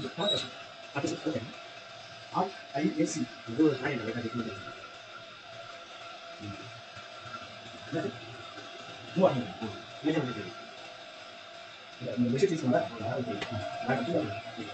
Colour அடுத்து okay RIAC இது ஒரு லைன் லைட்டா டிக் பண்ணுங்க என்னது மூவ் ஆகுது இது வந்து இந்த மெசேஜ் இஸ் நல்லா ஓகே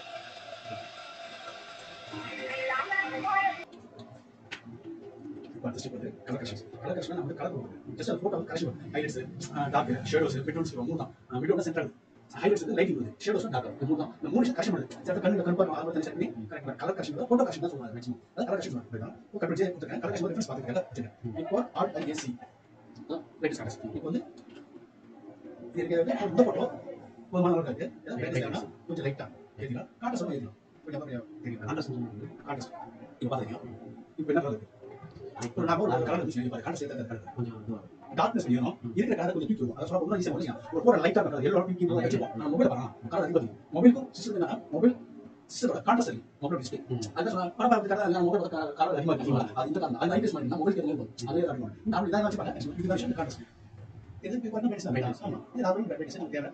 அடுத்த ஸ்டெப் வந்து கலர் கரெக்ஷன் கலர் கரெக்ஷன் நம்ம கலர் கொடுக்கணும் ஜஸ்ட் அந்த photo correction highlights dark shadows midtones மூணு தான் மிட்டோன் சென்டர் ஹைலைட்ஸ் வந்து லைட்டிங் வருது ஷேடோஸ் டார்க் மூணு தான் இந்த மூணு கரெக்ஷன் பண்ணுது சில கண்ணுல கருப்பா ஆல்பம் தனி செட் பண்ணி கரெக்ட் கலர் கரெக்ஷன் தான் போட்டோ கரெக்ஷன் தான் சொல்றாங்க மேக்ஸிமம் அது கலர் கரெக்ஷன் பண்ணுறாங்க இப்போ கரெக்ட் பண்ணி கொடுத்துருக்கேன் கலர் கரெக்ஷன் ரெஃபரன்ஸ் பார்த்துக்கங்க இப்போ RIAC லைட்ஸ் கரெக்ட் இப்போ வந்து இது இருக்கிறது இந்த போட்டோ ஒரு மாதிரி இருக்கு கொஞ்சம் லைட்டா ஏத்தினா காட்ட சொல்ல ஏத்தினா கொஞ்சம் தெரியும் காட்ட சொல்ல காட்ட இப்போ பாத்தீங்க இப்போ என்ன பண்ணுது இப்போ நான் ஒரு கலர் விஷயம் பாரு காட்ட சேர்த்தா கொஞ்சம் டார்க்னஸ் வேணும் இருக்கிற கலர் கொஞ்சம் தூக்கி அத சொல்ல ரொம்ப ஈஸியா போறீங்க ஒரு போற லைட்டா கலர் எல்லோ பிங்க் இது வச்சிருப்போம் நான் மொபைல் பாறேன் கலர் அதிகம் மொபைலுக்கு சிஸ்டம் என்ன மொபைல் சிஸ்டம் காட்ட சரி மொபைல் டிஸ்ப்ளே அத சொல்ல பரபரப்பு கலர் எல்லாம் மொபைல் கலர் அதிகமா இருக்கு அது இந்த கலர் அது லைட் பண்ணி நான் மொபைல் கேட்கல அதே அதிகமா நான் இதான் வச்சு பாருங்க இது விஷயம் காட்ட சரி இதுக்கு பண்ண மெடிசன் ஆமா இது நான் மெடிசன் தேவை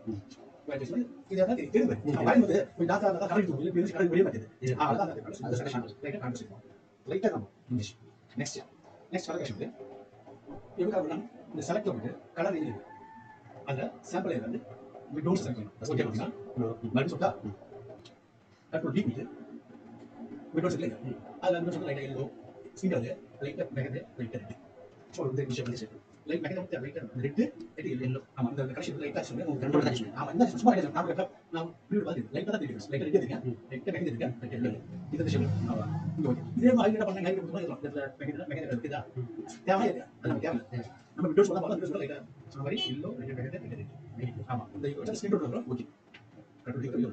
இது என்ன தெரியுது வாய்மது போய் டாக்டர் தான் கரெக்ட் சொல்லி பேசி கரெக்ட் வெளிய மாட்டேது அதான் அந்த செக்ஷன் லைட்டா காட்ட சரி லைட்டா நம்ம இங்கிலீஷ் நெக்ஸ்ட் கலர் கரெக்ஷன் எப்படி பண்ணா இந்த செலக்ட் பண்ணிட்டு கலர் இது அந்த சாம்பிள் ஏரியா வந்து டோன்ட் செலக்ட் பண்ணணும் ஓகே பண்ணா மறுபடியும் சொல்லிட்டா கண்ட்ரோல் டி கொடுத்து விண்டோ செலக்ட் அதுல வந்து சொல்ல லைட்டா எல்லோ சிங்கிள் லைட்டா மெகது லைட்டா ரெட் சோ இந்த விஷயம் வந்து லைட் மெகது லைட்டா ரெட் எல்லோ ஆமா இந்த கரெக்ஷன் லைட்டா சொல்லுங்க உங்களுக்கு கண்ட்ரோல் தான் ஆமா இந்த சும்மா நான் வீடியோ பார்த்து லைட்டா தான் தெரியும் லைட்டா ரெட் இருக்கேன் லைட்டா மெகது இருக்கேன் லைட்டா எல்லோ இது விஷயம் ஆமா ஓகே இதே மாதிரி என்ன பண்ணா லைட் கொடுத்தா மெகது இருக்குதா தேவை இல்ல அது தேவை நம்ம வீடியோ சொல்ல பார்த்தா வீடியோ லைட்டா சொன்ன மாதிரி எல்லோ லைட்டா மெகது ரெட் ஆமா இந்த இது ஸ்கிரீன் ஷாட் ஓகே கண்ட்ரோல்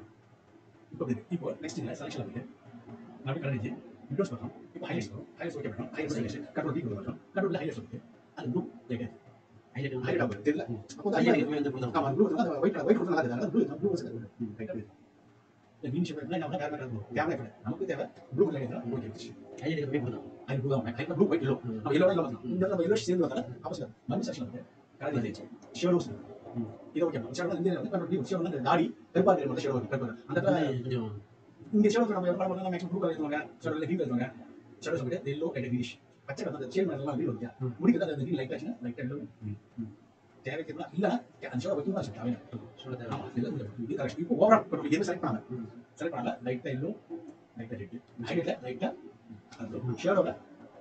இப்போ நெக்ஸ்ட் இல்ல செலக்ஷன் வந்து நான் கலர் இருக்கு விண்டோஸ் பண்ணோம் இப்போ ஹைலைட்ஸ் ஓகே பண்ணோம் ஹைலைட்ஸ் செலக்ஷன் கண்ட்ரோல் டி கொடுத்தோம் கண்ட்ரோல் ஹைலைட்ஸ் ஓகே அது ப்ளூ லைட் ஹைலைட் ஆகும் தெரியல அப்போ ஹைலைட் வந்து கொடுத்தோம் ஆமா ப்ளூ வந்து ஒயிட் கொடுத்தா நல்லா இருக்கு ப்ளூ செலக்ட் ரைட் இந்த மீன் ஷேப் என்ன நம்ம வேற கேமரா நமக்கு தேவை ப்ளூ லைட் தான் ஓகே ஹைலைட் போய் கொடுத்தோம் அது ப்ளூ தான் ஹைலைட் ப்ளூ ஒயிட் எல்லோ நம்ம எல்லோ லைட் பார்த்தோம் இந்த நம்ம எல்லோ சேர்ந்து வந்தா அப்போ மம்மி செக்ஷன் வந்து கலர் லைட் ஷேடோஸ் இது ஓகே ஷேடோ வந்து கண்ட்ரோல் ஷேடோ வந்து தாடி கருப்பா இருக்கிற ஷேடோ கருப்பா அந்த கொஞ்சம் இங்க ஷேடோ நம்ம எப்ப பண்ணா மேக்ஸிமம் ப்ளூ கலர் எடுத்துவாங்க ஷேடோ கிரீன் கலர் எடுத்துவாங்க ஷேடோ சொல்லிட்டு எல்லோ லைட் கிரீனிஷ் பச்சை கலர் அந்த சேம் எல்லாம் கிரீன் வருது முடிக்குது அந்த கிரீன் லைட் ஆச்சுனா லைட் எல்லோ தேவைக்குமா இல்ல அந்த ஷேடோ வைக்கணும் சொல்றாங்க ஷேடோ தேவை ஆமா இது கரெக்ட் இப்போ ஓவரால் கண்ட்ரோல் என்ன செலக்ட் பண்ணாங்க light yellow light red highlight light அந்த ஷேடோல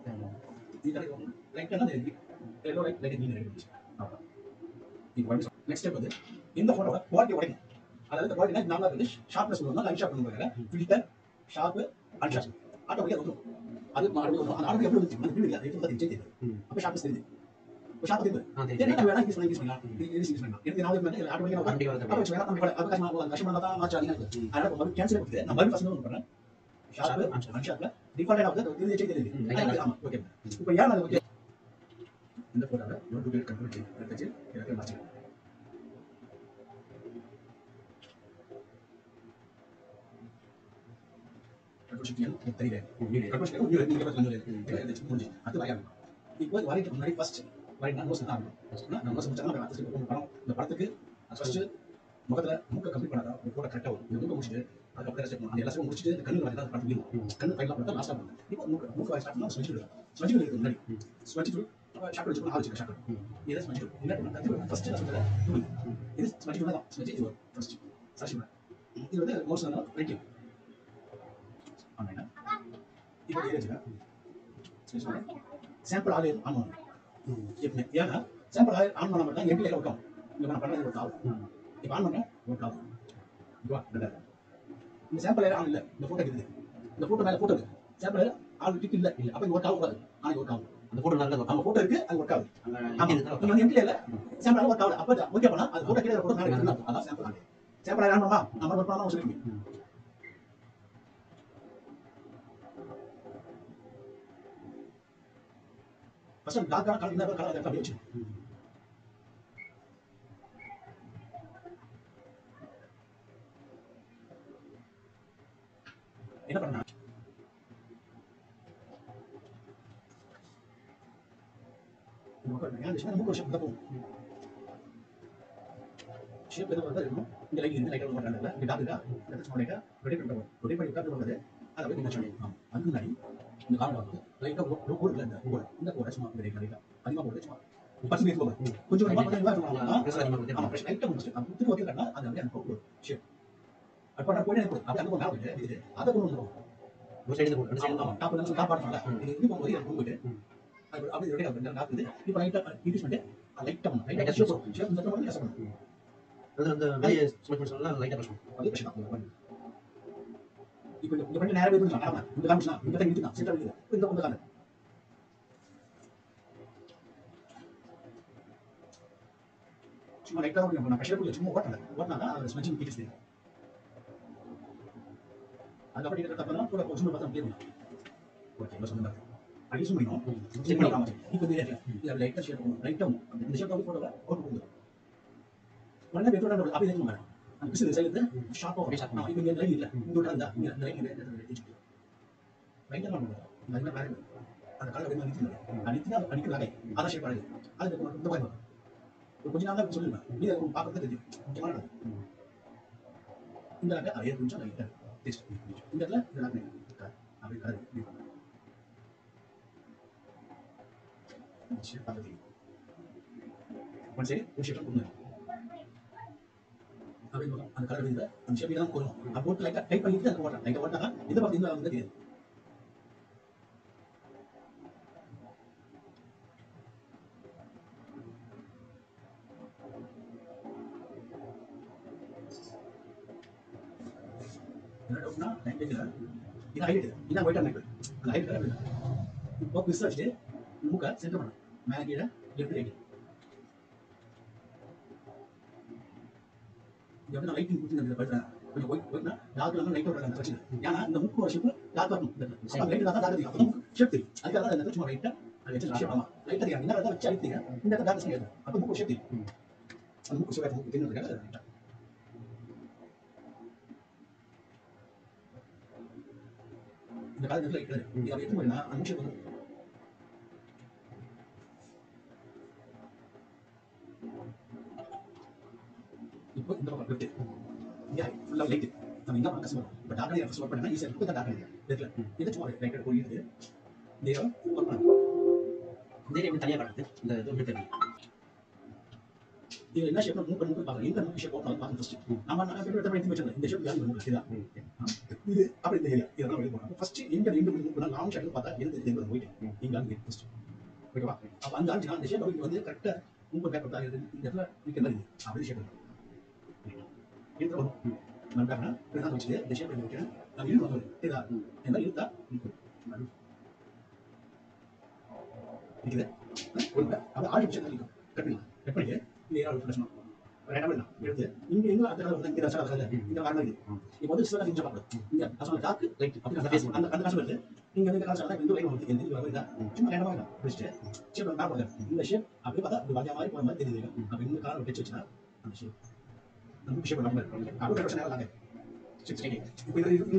இது லைட் என்ன எல்லோ லைட் கிரீன் ரெட் ஆமா நெக்ஸ்ட் ஸ்டெப் வந்து இந்த போட்டோட குவாலிட்டி உடைக்கணும் அதாவது குவாலிட்டினா நார்மலா இருக்கு ஷார்ப்னஸ் சொல்லுவாங்க லைட் ஷார்ப் பண்ணுவாங்க ஃபில்டர் ஷார்ப் அன்ஷார்ப் ஆட்டோமேட்டிக்கா வரும் அது மறுபடியும் அந்த ஆட்டோ எப்படி வந்துச்சு அந்த வீடியோ அது எப்படி தெரியுது அப்ப ஷார்ப்னஸ் தெரியுது இப்போ ஷார்ப் தெரியுது என்ன வேணா யூஸ் பண்ணலாம் இது யூஸ் பண்ணலாம் எனக்கு நான் வந்து ஆட்டோமேட்டிக்கா அப்ப வேணா நம்ம அது கஷ்டமா தான் மாச்சா அதிகமா இருக்கு அதனால ஒரு கேன்சல் பண்ணிட்டு நான் மறுபடியும் ஃபர்ஸ்ட் பண்றேன் ஷார்ப் அன்ஷார்ப்ல டிஃபால்ட்டா வந்து தெரியுது ஆமா ஓகே இப்போ ஏன் அது ஓகே இந்த போட்டோல ஒரு டூ கண்ட்ரோல் எடுத்து எனக்கு மாத்தி கண்ட்ரோல் தெரியல கண்ட்ரோல் நீங்க பத்தி வந்து அது வரையணும் இப்போ வரைக்கு முன்னாடி ஃபர்ஸ்ட் வரை நான் நோஸ் தான் நான் நோஸ் முடிச்சா நான் ஃபர்ஸ்ட் படம் இந்த படத்துக்கு ஃபர்ஸ்ட் முகத்துல மூக்க கம்ப்ளீட் பண்ணாதான் ஒரு போட்டோ கரெக்டா வரும் இந்த மூக்க முடிச்சிட்டு அதுக்கப்புறம் ஸ்டெப் அந்த எல்லாத்தையும் முடிச்சிட்டு இந்த கண்ணு வரைக்கும் படம் முடியும் கண்ணு ஃபைனலா பண்ணா லாஸ்டா பண்ணும் இப்போ மூக்க வரை ஸ்டார்ட் பண்ணா ஸ்வெட்ச் இருக்கு முன்னாடி ஸ்வெட்ச் ஷார்ட் வச்சு ஆள் வச்சு ஷார்ட் இது ஸ்வெட்ச் என்ன ஃபர்ஸ்ட் நான் சொல்றேன் இது ஸ்வெட்ச் தான் ஸ்வெட்ச் இது ஃபர்ஸ்ட் சர்ச் பண்ணு இது வந்து மோஸ்ட் ஆன ரைட்டிங் ஆனா இப்போ ஏஜ்ல சாம்பிள் ஆல் ஆன் பண்ணணும் ஏன்னா சாம்பிள் ஆல் ஆன் பண்ண மட்டும் எம்பில ஒர்க் ஆகும் இங்க நான் பண்ணது ஒர்க் ஆகும் இப்போ ஆன் பண்ணா ஒர்க் ஆகும் இந்த சாம்பிள் ஆன் இல்ல இந்த போட்டோ இருக்குது இந்த போட்டோ மேல போட்டோ இருக்கு சாம்பிள் ஆல் டிக் இல்ல அப்ப இது ஒர்க் ஆகாது ஆனா ஒர்க் ஆகும் அந்த போட்டோ நல்லா நம்ம போட்டோ இருக்கு அது ஒர்க் ஆகுது நீங்க எம்பில இல்ல சாம்பிள் ஒர்க் ஆகுது அப்ப ஓகே பண்ணா அது போட்டோ கீழ போட்டோ மேல இருக்கு அதான் சாம்பிள் ஆன் சாம்பிள் ஆன் பண்ணா நம்ம ஒர்க் பண்ணா சொல்லுங்க ஃபர்ஸ்ட் டார்க்கான கலர் இந்த கலர் அப்படியே வெச்சு என்ன பண்ணா நமக்கு ஞான விஷயம் நமக்கு விஷயம் தப்பு ஷேப் எது வருதோ இருக்கணும். இந்த லைட் இந்த லைட் பண்றாங்கல்ல இந்த டாட் இருக்கா இந்த சும்மா லைட்டா ரொட்டேட் பண்ணுவோம். ரொட்டேட் பண்ணி உட்கார்ந்து வருது அதை அப்படியே நீங்க சொல்லணும். அதுக்கு முன்னாடி இந்த கார்டு வந்து லைட்டா ஒரு கோடு இல்ல இந்த கோடை சும்மா அப்படியே லைட்டா அதிகமா போட்டு சும்மா 10 மீட்டர் போகும். கொஞ்சம் கொஞ்சமா ஆமா பிரஷர் லைட்டா முடிச்சு அது குத்து ஓகே கட்டா அது அப்படியே அந்த ஷேப் அப்ப போய் எனக்கு அப்படி அந்த மேல போயிட்டு இது அதை கொண்டு வந்துரும். ஒரு சைடுல போடு சைடுல டாப் வந்து டாப் பாடுறல இது இது போய் அது போயிட்டு அப்படியே ரொட்டேட் பண்ணி டாப் இது இப்போ லைட்டா இன்க்ரீஸ் பண்ணி லைட்டா ஷேப் ஷேப் இந்த மாதிரி கஷ்டம் அந்த வெளியே ஸ்மெல் பண்ணலாம் லைட்டா பிரஷர் அது பிரஷர் தான். இப்போ இந்த பண்ணி நேரா போய் பண்ணலாம். ஆமா இந்த காமிச்சா இந்த தண்ணி இதுதான் சென்டர் இது இந்த கொண்டு காண சும்மா லைட்டா நான் பிரஷர் போய் சும்மா ஓட்டனா அது ஸ்மெல்லிங் கிட்டிஸ் அது அப்படி இருக்கிற தப்பனா கூட கொஞ்சம் பார்த்தா முடியும். ஓகே நான் சொன்னேன் அடி சும்மா செக் பண்ணலாம். இப்போ இது லைட்டா ஷேப் லைட்டா இந்த ஷேப் வந்து போடல அவுட் போகுது. உடனே வெட்டோட அப்படியே தெரியுமா அந்த பிசில் சைடுல ஷார்ப்பா அப்படியே ஷார்ப்பா இப்போ இங்க லைட் இல்ல இங்க இருந்தா இங்க அந்த லைட் இல்ல லைட்டா நான் லைட்டா பாருங்க அந்த கலர் அப்படியே நிக்குது அடிக்குது அடிக்குது அத ஷேப் ஆகுது அது இந்த மாதிரி ஒரு கொஞ்ச நாள் தான் சொல்லுவேன் இது பார்க்கறது தெரியும் முக்கியமான இந்த லைட் அதே கொஞ்சம் லைட்டா டெஸ்ட் இந்த இடத்துல இந்த லைட் அப்படியே கலர் ஷேப் பார்த்து ஒன் சைடு ஒரு ஷேப் கொடுங்க அப்படின்னு அந்த கலர் இல்லை அந்த ஷேப் தான் போடும் அப்போ போட்டு லைட்டா டைப் பண்ணிட்டு அந்த ஓட்டலாம் லைட்டா ஓட்டினா இதை பார்த்து இந்த வந்து தெரியுது. என்ன டவுட்னா லைட் இல்லை இது ஹைலைட் இதான் ஒயிட் லைட் அந்த ஹைலைட் கலர் இப்போ பிஸ் வச்சுட்டு மூக்கை சென்டர் பண்ணணும் மேலே கீழே லெஃப்ட் ரைட் எப்படின்னா லைட்டிங் கொடுத்து படுத்துறேன் கொஞ்சம் ஒயிட்னா டார்க் இல்லாமல் லைட் வர அந்த பிரச்சனை ஏன்னா இந்த முக்கு வருஷம் டார்க் வரணும் லைட் தான் டார்க் தெரியும் அப்போ ஷேப் தெரியும் அதுக்காக தான் இந்த சும்மா லைட்டாக அதை வச்சு ஷேப் ஆமா லைட்டாக தெரியும் இந்த இடத்த வச்சு அழுத்தீங்க இந்த இடத்த டார்க் செய்யாது அப்போ முக்கு ஷேப் தெரியும் அந்த முக்கு ஷேப் முக்கு தெரிஞ்சதுக்காக லைட்டாக இந்த காலத்தில் லைட் இது அப்படி எடுத்து போயினா அந்த ஷேப் வந்து இப்போ இந்த பக்கம் லெஃப்ட் இங்க ஃபுல்லா லைட் நம்ம என்ன பண்ண கஷ்டம் but dark light first work பண்ணா ஈஸியா இருக்கும் டார்க் லைட் தெரியல இது சும்மா லைட் போய் இருக்கு இந்த ஒர்க் பண்ணு இந்த எப்படி தனியா காட்டுது இந்த இது எப்படி தெரியும் இது என்ன ஷேப் மூவ் பண்ணி பாருங்க இந்த மூவ் ஷேப் ஓபன் பண்ணி ஃபர்ஸ்ட் நம்ம நான் எப்படி எடுத்து வச்சிருந்தேன் இந்த ஷேப் யாரு மூவ் செய்தா இது அப்படி இந்த ஏரியா இதெல்லாம் வெளிய போறோம் ஃபர்ஸ்ட் எங்க ரெண்டு மூவ் பண்ணா லாங் ஷாட் பார்த்தா எது தெரியும் போயிட்டு இங்க அங்க ஃபர்ஸ்ட் ஓகேவா அப்ப அந்த ஆஞ்சு அந்த ஷேப் வந்து கரெக்ட்டா மூவ் பண்ணி பார்த்தா இந்த இடத்துல நிக்கிறது அப்படி ஷேப் இந்த நான் காரண நான் வச்சிட்டு இந்த ஷேப் பண்ணி வைக்கிறேன் அது இழுத்து வந்து இதா என்ன இழுத்தா நிக்குது அது ஆடி ஷேப் பண்ணி கட் பண்ணி இந்த ஏரியா பிரச்சனை ரைட்டா பண்ணலாம் எடுத்து இங்க எங்க அந்த வந்து இந்த ரசா ரசா இந்த வரமா இருக்கு இப்போ வந்து சிவா செஞ்சு பார்க்கலாம் இங்க அசல டார்க் லைட் அப்படி அந்த ஃபேஸ் அந்த அந்த காசு வருது நீங்க இந்த காசு வந்து இந்த லைன் வந்து இந்த வரமா சும்மா ரேண்டமா தான் வெச்சிட்டு ஷேப் நான் பாருங்க இந்த ஷேப் அப்படி பார்த்தா இது வளைய மாதிரி போற மாதிரி தெரியுது அப்ப இந்த காரை வெச்சு வச்சா அந்த ஷேப் நம்ம ஷேப் நம்ம அப்படி பிரச்சனை இல்ல சரி இப்போ இது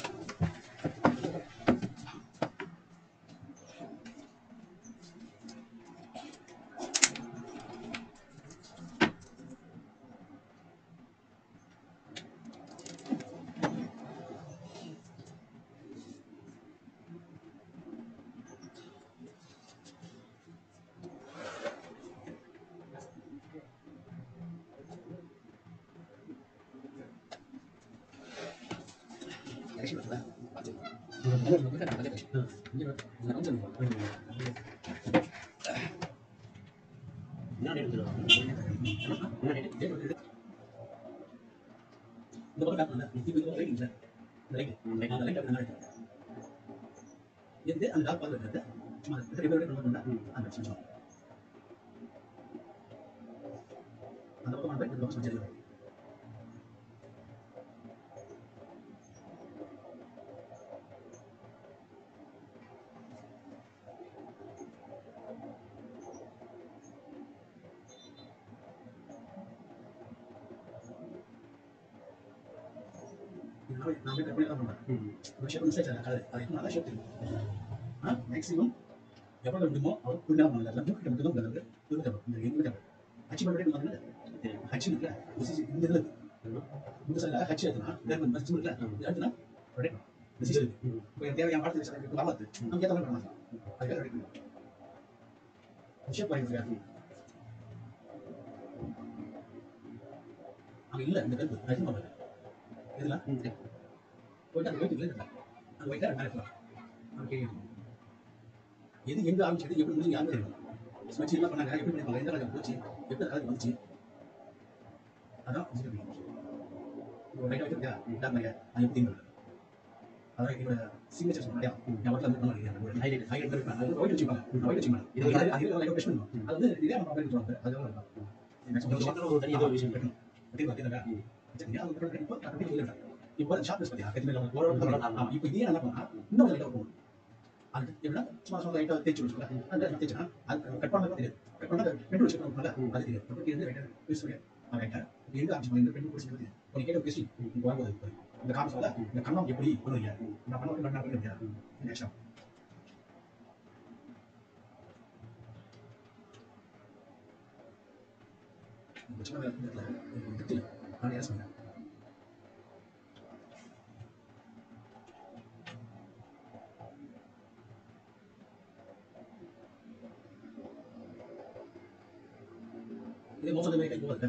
அந்த டாக் பார்த்து சும்மா ரிவர்ட் பண்ணா அந்த சின்ன அந்த பக்கம் வந்து இந்த பக்கம் செஞ்சு நான் போய் கற்பனை தான் பண்ணேன் ஒரு ஷேப் மிஸ் ஆயிடுச்சு கலர் அது நல்லா ஷேப் தெரியும் மேக்ஸிமம் எவ்வளோ முடியுமோ அவ்வளோ புரியாம பண்ணல மூக்கிட்ட மட்டும் தான் இந்த எங்க அச்சீவ் பண்ணிட்டு ஹச் இருக்குல்ல இந்த இதுல இருக்கு. இந்த சைடுல ஹச் எடுத்தனா இந்த மஸ்ட் இருக்குல்ல இது எடுத்தனா ரெடி இந்த சைடு இப்போ எனக்கு தேவையான பாடத்துக்கு சைடு இப்போ வரலாது நம்ம ஏத்த மாதிரி பண்ணலாம். அதுக்கு ரெடி பண்ணலாம். ஷேப் பண்ணிடுங்க. அங்க இல்ல இந்த கருப்பு அது மாதிரி இதெல்லாம் போயிட்டு அந்த வெயிட் இல்லை அந்த வெயிட்டா மேலே போகலாம். ஓகே எது எங்க ஆரம்பிச்சது எப்படி முடிஞ்சு யாருமே தெரியும். ஸ்மெட்ச் என்ன பண்ணாங்க எப்படி பண்ணாங்க எந்த காலம் போச்சு எப்படி காலம் வந்துச்சு அதான் ஒரு ரைட் வைக்கிறதா டாக்டர் அது எப்படி பண்ணுறது அதான் என்னோட சிக்னேச்சர் சொன்னாங்க என் ஒர்க்கில் வந்து பண்ணுவாங்க ஹைலைட் ஹைலைட் இருப்பாங்க அது ஒயிட் வச்சுப்பாங்க ஒயிட் வச்சுப்பாங்க இது அது லைட் டெஸ்ட் பண்ணுவோம் அது வந்து இதே நம்ம பண்ணி சொல்லுவாங்க அதுதான் இருக்கும் ஒரு தனி ஏதோ விஷயம் கட்டணும் பத்தி பார்த்தீங்கன்னா இப்போ ஷார்ப்னஸ் பத்தியா இப்போ இதே என்ன பண்ணா இன்னும் லைட்டாக போகணும் அது எப்படின்னா சும்மா சும்மா லைட்டாக தேய்ச்சி விடுச்சுல அந்த தேய்ச்சினா அது கட் பண்ண தெரியாது கட் பண்ணா பெட்ரோல் வச்சு பண்ணல அது தெரியாது அப்படி இருந்து ரைட்டாக யூஸ் பண்ணி ரைட்டாக எங்க ஆரம்பிச்சு இந்த பெட்ரோல் குடிச்சு தெரியாது ஒரு கேட்ட கொஸ்டின் இங்கே வரும்போது இந்த காரணம் சொல்ல இந்த கண்ணம் எப்படி பண்ணுவீங்க நான் பண்ண முடியாது நெக்ஸ்ட் சும்மா எடுத்து நான் என்ன சொன்னேன் இது மோசம் கை போகுது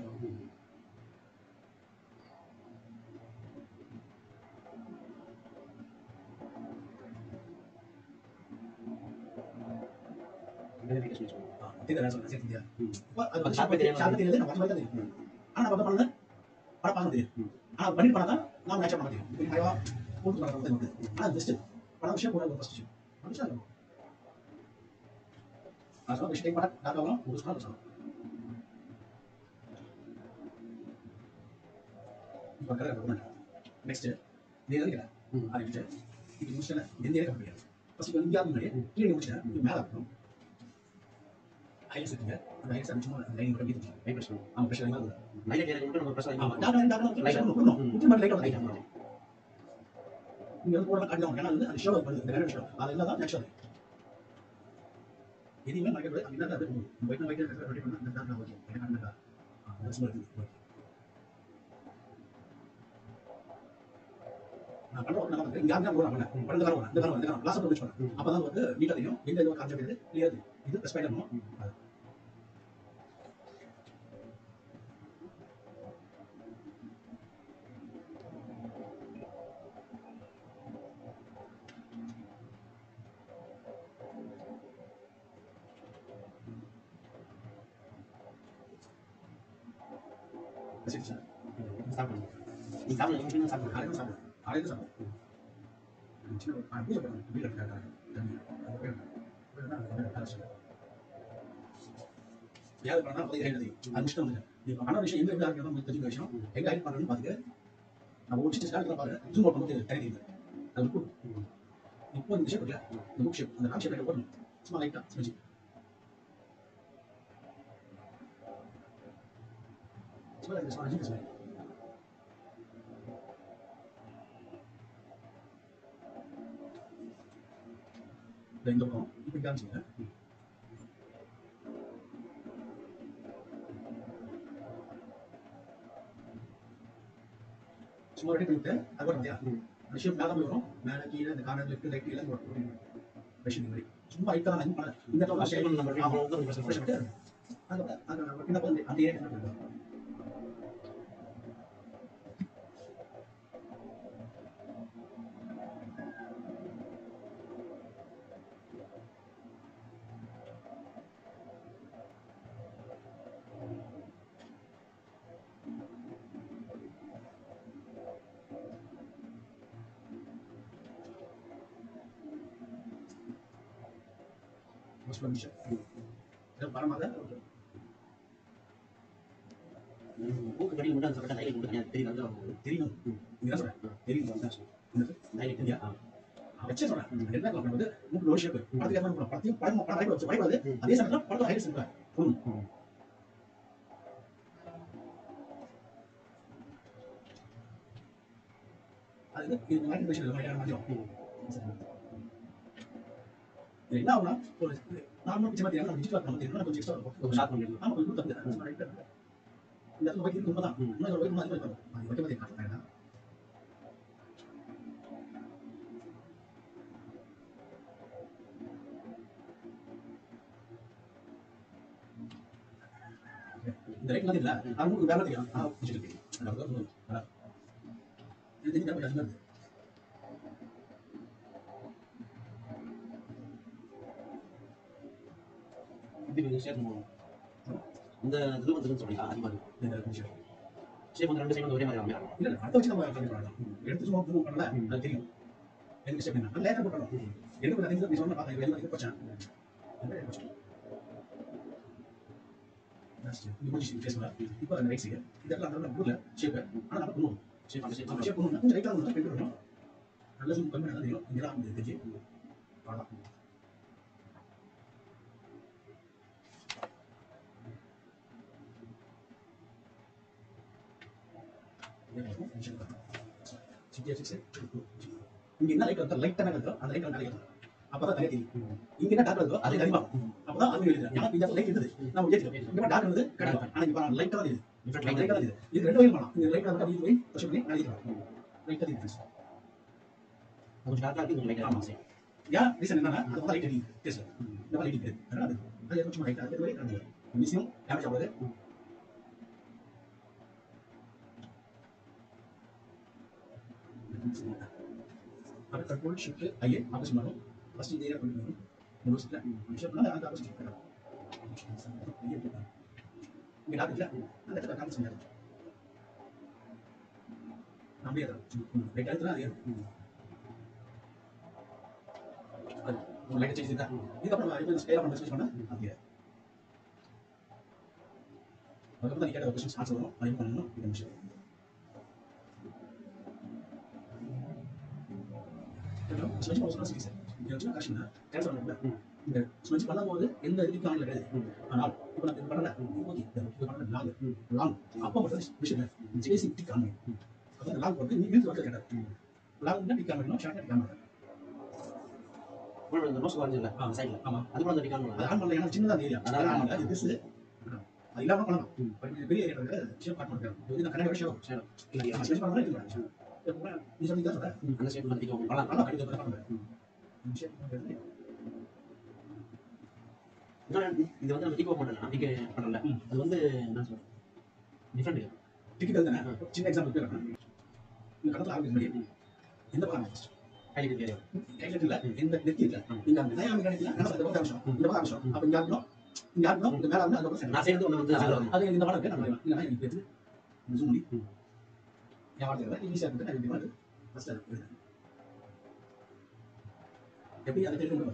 tidak ada soal dia. Apa sampai dia nak macam mana? Anak apa mana? Para panggil dia. Anak banding mana? Nama macam mana dia? Ini kaya untuk mana orang tengok. Anak best. Para usia kurang berapa sih? Mana sih? Asal mesti mana? Dah tahu lah. Urus mana sahaja. Bakal apa mana? Next dia lagi lah. Ada juga. Ini mesti lah. Dia lagi apa? Pasti kalau dia mana? Dia mesti lah. Dia mana? Highlights இருக்குங்க அந்த highlights சும்மா line மட்டும் வீட்டு light pressure ஆமா pressure line highlight area மட்டும் நம்ம pressure ஆமா doctor light பண்ணனும் முக்கிய மாதிரி லைட் பண்ணனும் நீங்க வந்து போறத காட்டலாம் ஏன்னா அது ஷோ பண்ணுது இந்த வேற ஷோ அது இல்ல தான் நெக்ஸ்ட் இதுமே மார்க்கெட் அது என்ன அது வைட் ரெடி பண்ணா இந்த டாக்டர் ஓகே என்ன பண்ணா அது சும்மா இருக்கு நான் பண்றோம் நம்ம இங்க அங்க போறோம் பண்ணல வரணும் இந்த காரணம் கிளாஸ் போட்டு பண்ணு அப்பதான் வந்து நீட்டா தெரியும் எந்த இது கான்செப்ட் இது கிளியர் இது ப்ளஸ் பாயிண்ட் பண்ணனும் சரி சார் சாப்பிடுங்க நீ சாப்பிடுங்க நீங்க சாப்பிடுங்க காலையில சாப்பிடுங்க காலையில சாப்பிடுங்க சின்ன பூஜை பண்ணுங்க வீட்டில் இருக்காங்க யாரு பண்ணா அப்படி எழுதி அது விஷயம் நீங்க பண்ண விஷயம் எங்க இருந்து ஆரம்பிக்கணும் உங்களுக்கு தெரிஞ்ச விஷயம் எங்க ஹைட் பண்ணணும்னு பாத்துக்க நான் ஒரு சின்ன ஸ்டார்ட் பாருங்க ஜூம் அவுட் பண்ணி தெரியுது அது இப்போ இந்த விஷயம் இல்ல இந்த புக் ஷேப் அந்த கான்செப்ட் போடணும் சும்மா லைட்டா ஸ்மெஜி சும்மா இந்த சும்மா ஜிங்ஸ் இந்த பக்கம் இப்போ காமிச்சிங்க சும்மா ரெடி பண்ணிட்டு அது கூட மத்தியா அந்த ஷேப் மேலே போய் வரும் மேலே கீழே இந்த கார்னர் லெஃப்ட் ரைட் எல்லாம் வரும் மெஷின் மாதிரி சும்மா ஐட்டா நான் பண்ணல இந்த இடத்துல ஷேப் நம்பர் ஆமா வந்து பிரச்சனை பண்ணிட்டு அது நம்ம என்ன பண்ணி அந்த ஏரியா என்ன Muslim dan para mata மூக்கு கடியில் மட்டும் அந்த சட்டை ஹைலைட் கொடுத்தீங்க தெரியும் என்ன சொல்றேன் தெரியும் ஹைலைட் இல்லையா வச்சே சொல்றேன் என்ன வந்து மூக்கு லோ ஷேப் படத்துக்கு ஏற்ற மாதிரி படத்தையும் படம் ஹைலைட் வச்சு பயப்படாது அதே சமயத்தில் படத்தை ஹைலைட் சொல்றேன் அது இது மாதிரி விஷயம் இல்லை மாதிரி என்ன ஆகுனா நார்மல் பிச்சை மாதிரி நம்ம டிஜிட்டல் நம்ம தெரியும் கொஞ்சம் எக்ஸ்ட்ரா இருக்கும் ஷார்ட் பண்ணிடலாம் ஆமா கொஞ்சம் தப்பு ரைட்டா இந்த இடத்துல ஒயிட் உண்மைதான் இன்னும் ஒரு ஒயிட் மாதிரி இருக்கும் அது வைக்க மாதிரி காட்டுறேன் இந்த லைட் மாதிரி இல்ல அவங்களுக்கு வேலை தெரியும் பிடிச்சிருக்கு இது தெரிஞ்சா கொஞ்சம் அதிகமாக இது சேர்க்கணும் இந்த இது வந்து சொல்றீங்களா அதிகமாக இருக்கு ஷேப் வந்து 2 சைடு ஒரே மாதிரி அமையலாம் இல்ல அடுத்த வச்சு நம்ம பண்ணலாம் எடுத்து சும்மா மூவ் பண்ணல அது தெரியும் எனக்கு ஸ்டெப் என்ன லேட்டா போறோம் எனக்கு ஒரு அதிகம் சொன்னா பார்த்தா வெளிய வந்து போச்சா லாஸ்ட் நீ கொஞ்சம் ஃபேஸ் பண்ணா இப்போ அந்த ரைட் சைடு இதெல்லாம் அந்த ஊர்ல ஷேப் ஆனா நம்ம பண்ணுவோம் ஷேப் அந்த ஷேப் பண்ணுவோம் கொஞ்சம் ரைட்டா வந்து பெண்ட் பண்ணணும் நல்ல ஜூம் கம்மி பண்ணா தெரியும் இதெல்லாம் வந்து தெரிஞ்சு பாடலாம் இங்க என்ன லைட் வந்து லைட்டா கலர் அந்த லைட் வந்து கலர் அப்பதான் தனியா தெரியும் இங்க என்ன டார்க் வருதோ அது அதிகமா அப்பதான் அது எழுதுறேன் ஏன்னா இந்த லைட் இருக்குது நான் ஏத்திட்டேன் இங்க டார்க் வந்து கடை ஆனா இப்ப லைட்டா தான் இருக்குது லைட்டா தான் இருக்குது இது ரெண்டு வகையும் பண்ணலாம் இந்த லைட் வந்து அப்படியே போய் புஷ் பண்ணி நான் ஏத்திடுவேன் லைட்டா டிஃபரன்ஸ் கொஞ்சம் டார்க்கா இருக்கு கொஞ்சம் லைட்டா ஆமா ஏன் ரீசன் என்னன்னா அது வந்து லைட் அடிக்குது டேஸ்ட் இந்த மாதிரி அடிக்குது அதனால அது கொஞ்சம் லைட்டா அது வரை அந்த மிஸ்ஸிங் டேமேஜ் ஆகுது अब कंट्रोल शिफ्ट आइए वापस मारो फर्स्ट ये एरिया कंट्रोल नोस का शिफ्ट ना आगे वापस शिफ्ट करो ये तो ये डाल दिया अंदर तक काम समझा हम भी आता बेटा इतना दिया वो लाइट चेंज देता ये अपना वाइब्रेशन स्केल अपना स्विच करना आ गया और पता नहीं क्या क्वेश्चन आंसर करो और ये करना ये मुश्किल ஸ்மெச் பண்ண சீரிஸ் இது வந்து கஷ்டம் தான் கேன்சல் பண்ணல இந்த ஸ்மெச் பண்ணும்போது எந்த இதுக்கு ஆன்ல கிடையாது ஆனால் இப்போ நான் பண்ணல ஓகே இது பண்ணல லாங் அப்போ மட்டும் விஷயம் ஜேசி டிக் ஆன் அப்போ லாங் வந்து நீ வீட்டு வந்து கேட்டா long tick on short tick on ஒரு இந்த நோஸ் வரல சைடுல ஆமா அது கூட டிக் ஆன் அது ஆன் பண்ணல ஏன்னா சின்னதா ஏரியா அதனால ஆன் பண்ணல இது அது இல்லாம பண்ணலாம் பெரிய ஏரியா இருக்கு ஷேப் பார்ட் பண்ணுங்க இது நான் கரெக்டா ஷேப் இல்ல ஸ்மெச் பண்ணல இது நீ சொல்லி தான் சொல்ற அந்த ஷேப் வந்து டிக் ஆன் பண்ணலாம் நல்லா கரெக்டா பண்ணுங்க ஷேப் பண்ணுறது இது வந்து நம்ம டிக் ஆன் பண்ணல டிக் பண்ணல அது வந்து என்ன சொல்றது டிஃபரண்ட் டிக்கெட் தானே சின்ன எக்ஸாம்பிள் பேர் இந்த கடத்துல ஆரம்பிக்க எந்த பக்கம் ஃபர்ஸ்ட் கையில் தெரியும் கையில் இல்ல எந்த நெத்தி இல்ல நீங்க அந்த நயாமி கணக்குல என்ன சொல்றது பக்கம் ஆரம்பிச்சோம் இந்த பக்கம் ஆரம்பிச்சோம் அப்ப இங்க இருக்கணும் இந்த மேல வந்து அந்த பக்கம் நான் சேர்ந்து ஒன்று வந்து அது இந்த படம் இருக்கு நம்ம இல்ல நான் இப்ப ஜூம் பண்ணி நான் வார்த்தை ஈஸியா இருக்கு நான் இப்படி ஃபர்ஸ்ட் அது எப்படி அதை தெரியும்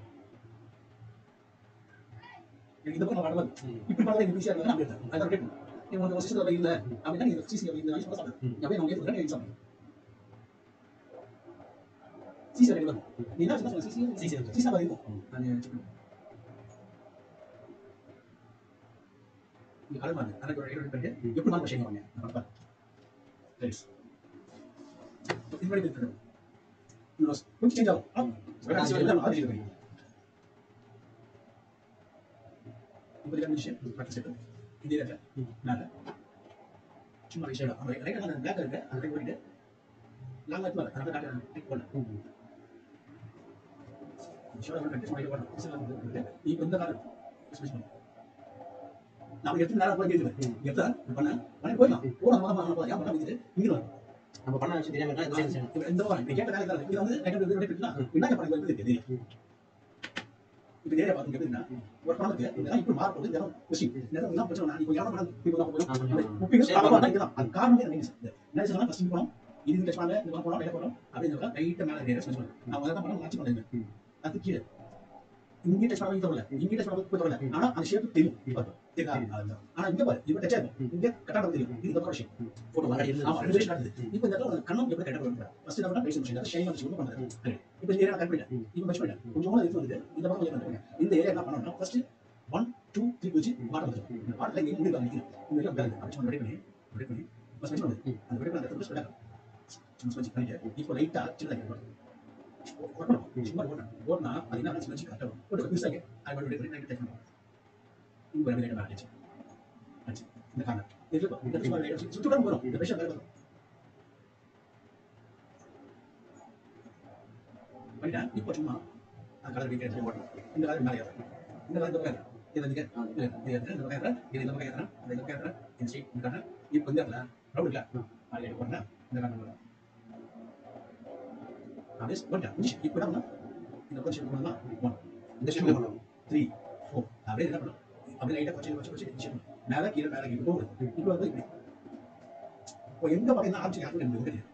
இந்த பக்கம் வரல இப்படி பார்த்தா இது ஈஸியா இருக்கு நான் கேட்டேன் அத கேட்டேன் நீ உங்க சிஸ்டத்துல இல்ல அப்படினா நீங்க சிசி அப்படி இந்த விஷயம் சொல்றேன் அப்படியே நான் கேட்கிறேன் எக்ஸாம் சிசி ரெடி நீ என்ன சொல்ற சிசி சிசி அப்படி இருக்கும் நான் செக் நீ கால் பண்ணு எனக்கு ஒரு ஐடியா பண்ணி எப்படி மார்க் ஷேர் பண்ணுங்க நான் பாப்பேன் ரைட் இது மாதிரி இருக்கு இன்னும் கொஞ்சம் சேஞ்ச் ஆகும் வேற எல்லாம் மாதிரி இருக்கு இப்போ இந்த விஷயம் ப்ராக்டிஸ் செய்யணும் இதே இடத்துல நாங்க சும்மா விஷயம் ரைட் அந்த பிளாக் இருக்கு அதை போயிட்டு லாங் ஆட் பண்ணல அதை நான் கிளிக் பண்ணேன் ஷோட ஒரு கண்டிஷன் மைண்ட் பண்ணு இப்போ இந்த கார்டு ஸ்விட்ச் பண்ணு நான் எடுத்து நேரா போய் கேக்குறேன் எடுத்தா பண்ண போய்லாம் போற மாதிரி போலாம் ஏன் பண்ண முடியுது இங்க நம்ம பண்ண விஷயம் தெரியாம இருந்தா இந்த சைடு இந்த வாரம் நீ கேட்ட வேலை இது வந்து நெகட்டிவ் ரிலேட்டட்னா என்ன பண்ண போறது தெரியும் இப்போ நேரா பாத்து கேக்குறீங்க ஒரு பணத்துக்கு இதெல்லாம் இப்ப மார்க் போடுது இதெல்லாம் கொஸ்டின் இதெல்லாம் பிரச்சனை நான் இப்போ யாரோ பண்ண இப்போ நான் போறோம் முப்பிங்க சாப்பிடலாம் இதெல்லாம் அது காரணமே என்ன என்ன சொல்றேன் ஃபர்ஸ்ட் போறோம் இது டெஸ்ட் பண்ணல இது போறோம் வேலை போறோம் அப்படிங்கறத ரைட் மேல ரேஸ் பண்ணி நான் அத தான் பண்ண மார்க் பண்ணுங்க அது கீழ இங்க டெஸ்ட் பண்ண வரல இங்க டெஸ்ட் பண்ண வரல ஆனா அந்த ஷேப் தெரியும் தெரியும் ஆனா இங்க பாரு இவ டச் ஆகும் இங்க கரெக்ட்டா தெரியும் இது ஒரு ஷேப் போட்டோ வர இல்ல ஆமா ரெண்டு ஷேப் இருக்குது இப்போ இந்த இடத்துல கண்ணம் எப்படி கரெக்ட்டா வருது ஃபர்ஸ்ட் நான் பண்ண பேசிட்டு இருக்கேன் ஷைன் வந்து பண்றேன் இப்போ இந்த ஏரியா கட் பண்ணிட்டேன் இப்போ மேட்ச் பண்ணிட்டேன் கொஞ்சம் இது வந்து இந்த பக்கம் கொஞ்சம் பண்ணுங்க இந்த ஏரியா என்ன பண்ணனும் ஃபர்ஸ்ட் 1 2 3 வச்சு வாட்டர் வந்து இந்த வாட்டர்ல இங்க முடிவு பண்ணிக்கலாம் இந்த ஏரியா பேலன்ஸ் அப்படி ரெடி பண்ணி ஃபர்ஸ்ட் மேட்ச் பண்ணுங்க அந்த ரெடி பண்ணி அந்த ஸ்பெஷல் சும்மா ஸ்பெஷல் பண்ணிட்டு இப்போ லைட்டா சின்னதா ஓடணும் சும்மா ஓடனா அது என்ன ஸ்பெஷல் கரெக்ட்டா ஒரு பிஸ் ஆகி அது ரெடி பண்ணி டைப் பண்ணுங்க இங்க ரெடி பண்ணி ஆச்சு இந்த காரணம் இதுல இந்த சும்மா சுத்தி விடாம வரும் இந்த பிரஷர் மேல வரும் பண்ணிட்டேன் இப்போ சும்மா கலர் வீட்டு எடுத்து ஓட்டணும் இந்த கலர் மேலே ஏறணும் இந்த கலர் இந்த பக்கம் இது வந்து இந்த பக்கம் ஏறேன் இது இந்த பக்கம் ஏறேன் இந்த பக்கம் ஏறேன் இந்த சைட் இந்த கலர் இப்போ இந்த இடத்துல ரவுண்ட் இல்லை அது எடுத்து போட்டேன் இந்த கலர் அப்படியே போட்டேன் இப்போ என்ன பண்ணலாம் இந்த பொசிஷன் பண்ணலாம் 1 இந்த ஷேப் பண்ணலாம் 3 4 அப்படியே என்ன பண்ணலாம் அப்படியே லைட்டா கொஞ்சம் மேலே கீழே போகுது இப்போ வந்து இப்படி இப்போ எங்க பக்கம் என்ன ஆப்ஷன் யாருக்கும் எனக்கு தெரியாது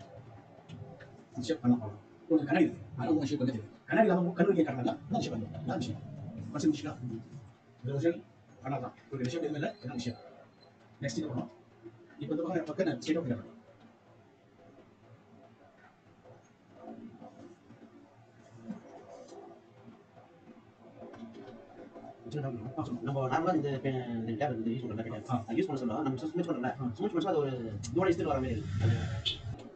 ஷேப் பண்ணலாம் ஒரு கண்ணாடி இருக்கு அது ஒரு ஷேப் பண்ணுது கண்ணாடி இல்லாம கண்ணு காட்டலாம் நான் ஷேப் பண்ணுவேன் நான் ஷேப் மனசு விஷயம் இந்த விஷயம் பண்ணலாம் ஒரு விஷயம் எதுவும் இல்லை என்ன விஷயம் நெக்ஸ்ட் இது பண்ணோம் இப்போ இந்த பக்கம் நான் ஸ்ட்ரெயிட் அப் பண்ணலாம் நம்ம நார்மலா இந்த டேப் இந்த யூஸ் பண்றோம்ல யூஸ் பண்ண சொல்ல நம்ம ஸ்விட்ச் பண்றோம்ல ஸ்விட்ச் பண்ணா அது ஒரு தூர டிஸ்டன்ஸ் வர மாதிரி இருக்கு